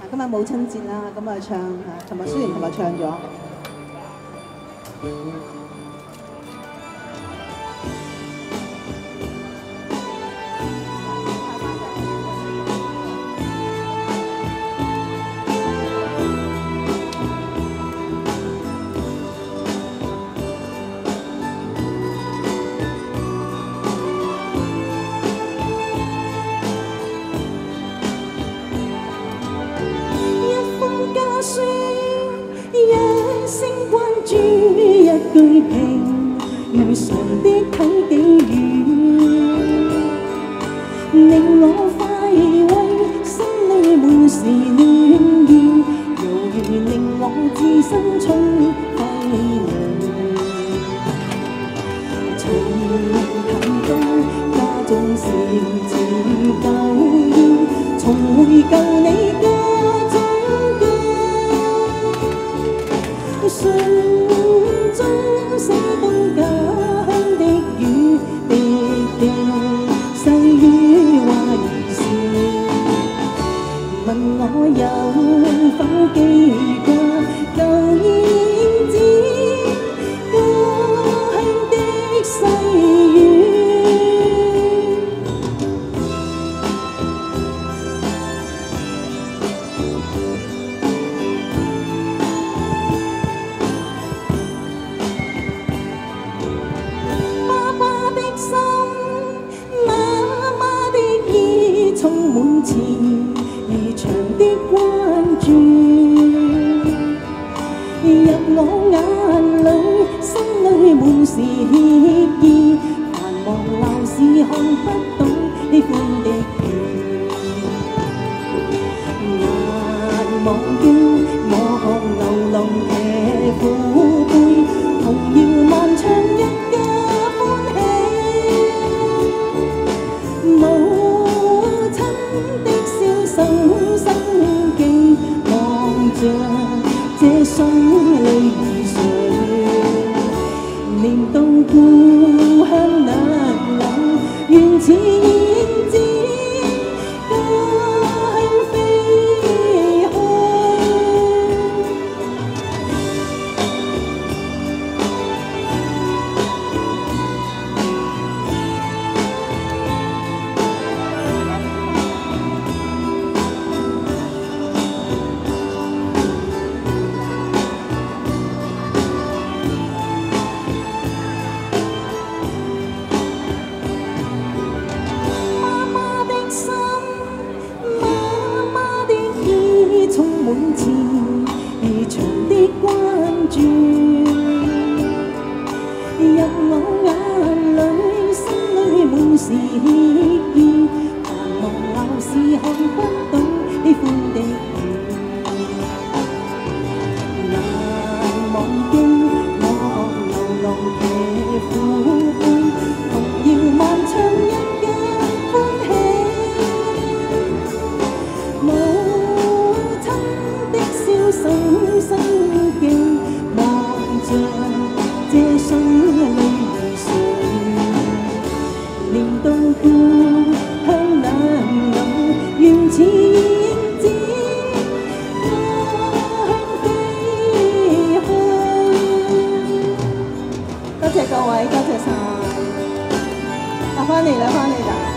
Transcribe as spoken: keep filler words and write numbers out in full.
今日母親節啦，咁啊唱啊，琴日雖然琴日唱咗。一聲關注，一句評，如常的睇幾遠，令我快慰，心裏滿是暖意，猶如令我置身春暉裏。從談到家中事情舊厭，重回舊你家。信中寫東家鄉的雨滴滴，細雨話兒時，問我有否記掛舊燕子，家鄉的細雨。充滿遲而長的關注，入我眼裏，心裏滿是歉意，繁忙鬧市看不懂喜歡的雨，難忘記我學流浪騎虎背，童謠漫唱一家歡喜。無這雙淚兒水，令到故鄉兩冷，原似燕子家鄉飛去。充滿遲而長的關注，入我眼裏，心裏滿是歉意，繁忙鬧市看不懂喜歡的雨，難忘記我學流浪騎虎背，童謠漫唱一家歡喜。深深記望着這雙淚兒水，令到故鄉兩老原似燕子家鄉飛去。多謝各位，多謝晒。啊，翻嚟啦，翻嚟啦！